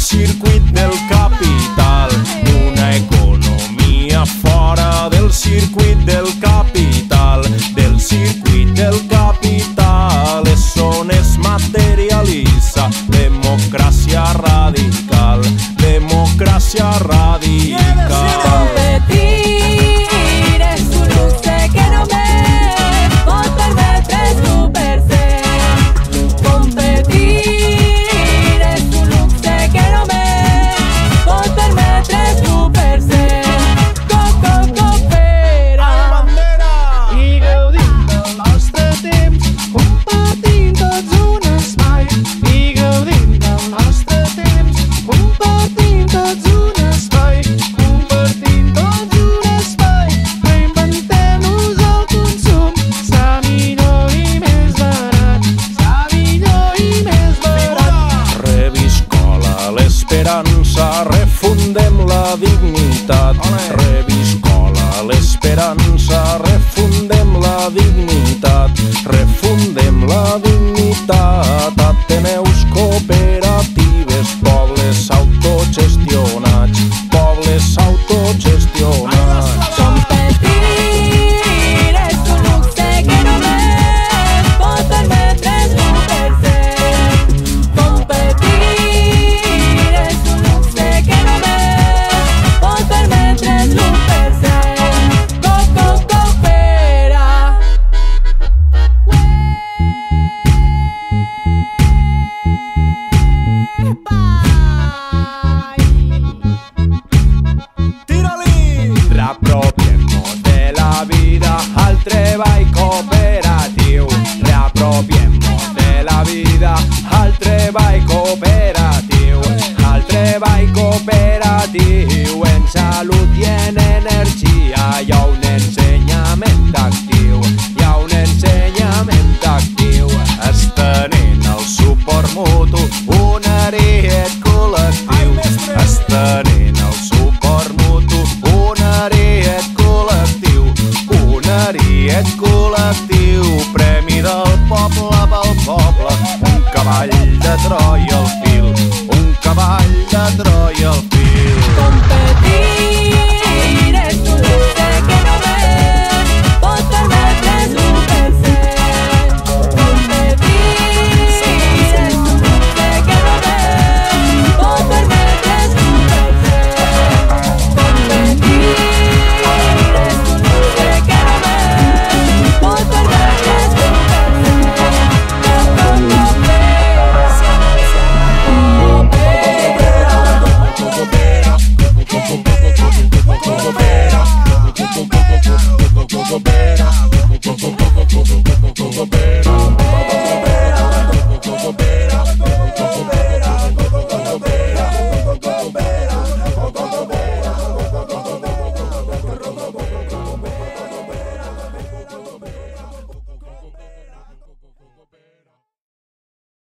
circuit del capital, una economia fora del circuit del capital, del circuit del capital. Eso no es materialista, democracia radical, democracia radical. Competir es un luxe que no me pot permetre super-ser. Competir és un luxe que no me pot permetre super-ser. Coopera I gaudim del nostre temps, compartint tots un espai. I gaudim del nostre temps, compartint tots un espai. Compartint tots un espai, reinventem-nos el consum. Sa millor i més barat, sa millor i més barat. Reviscola l'esperança, refundem la dignitat. Reviscola l'esperança, refundem la dignitat. Refundem la dignitat. Ateneus, cooperatives, pobles autogestionats, pobles autogestionats. Competir és un luxe que no me pot permetre super-ser. Competir és un luxe que no me pot permetre super-ser. Coopera. Reapropiemos de la vida al treball cooperatiu. Reapropiemos de la vida al treball cooperatiu. Al treball cooperatiu. En salut i en energia hi ha un ensenyament actiu. Hi ha un ensenyament actiu. Estenent el suport mutu, un ariet col·lectiu. Estenent el suport mutu, un ariet col·lectiu. Un ariet col·lectiu. Premi del poble pel poble, un cavall de Troia.